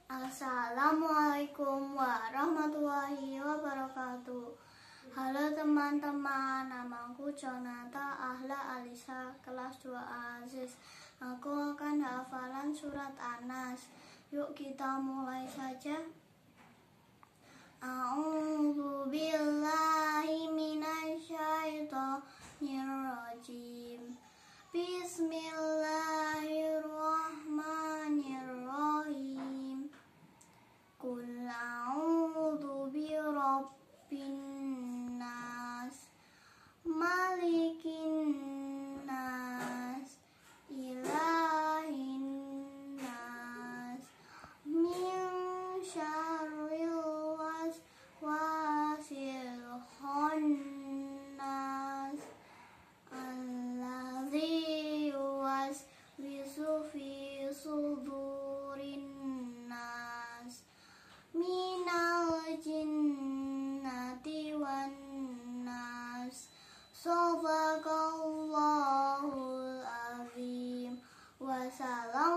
Assalamualaikum warahmatullahi wabarakatuh. Halo teman-teman, namaku Jaunata, Ahla, Alisa, kelas 2A Aziz. Aku akan hafalan surat Anas. Yuk kita mulai saja. A'udzu billahi minasyaitonir rajim. Bismillahirrahmanirrahim. Qul a'udzu birabbin nas, malikin nas, ilahin nas, min syarril waswasil khannas, alladzi yuwaswisu fi sudurin nas, minal jinnati wan nas. Shadaqallahul azim. Wassalam.